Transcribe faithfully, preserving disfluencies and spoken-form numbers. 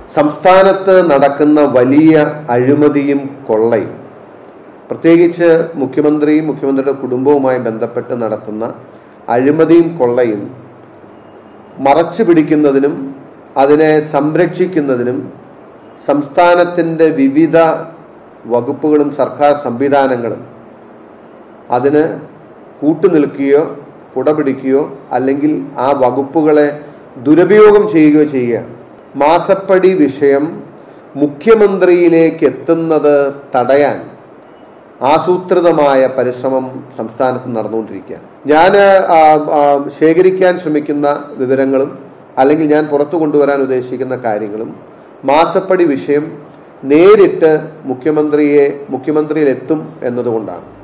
സംസ്ഥാനത്ത് നടക്കുന്ന വലിയ അഴിമതിയും കൊള്ളയും, പ്രത്യേകിച്ച് മുഖ്യമന്ത്രിയും മുഖ്യമന്ത്രിയുടെ കുടുംബവുമായി ബന്ധപ്പെട്ട് നടത്തുന്ന അഴിമതിയും കൊള്ളയും മറച്ചു പിടിക്കുന്നതിനും അതിനെ സംരക്ഷിക്കുന്നതിനും സംസ്ഥാനത്തിൻ്റെ വിവിധ വകുപ്പുകളും സർക്കാർ സംവിധാനങ്ങളും അതിന് കൂട്ടുനിൽക്കുകയോ കുടപിടിക്കുകയോ അല്ലെങ്കിൽ ആ വകുപ്പുകളെ ദുരുപയോഗം ചെയ്യുകയോ ചെയ്യുകയാണ്. മാസപ്പടി വിഷയം മുഖ്യമന്ത്രിയിലേക്ക് എത്തുന്നത് തടയാൻ ആസൂത്രിതമായ പരിശ്രമം സംസ്ഥാനത്ത് നടന്നുകൊണ്ടിരിക്കുകയാണ്. ഞാൻ ശേഖരിക്കാൻ ശ്രമിക്കുന്ന വിവരങ്ങളും അല്ലെങ്കിൽ ഞാൻ പുറത്തു കൊണ്ടുവരാൻ ഉദ്ദേശിക്കുന്ന കാര്യങ്ങളും മാസപ്പടി വിഷയം നേരിട്ട് മുഖ്യമന്ത്രിയെ മുഖ്യമന്ത്രിയിൽ എത്തും എന്നതുകൊണ്ടാണ്.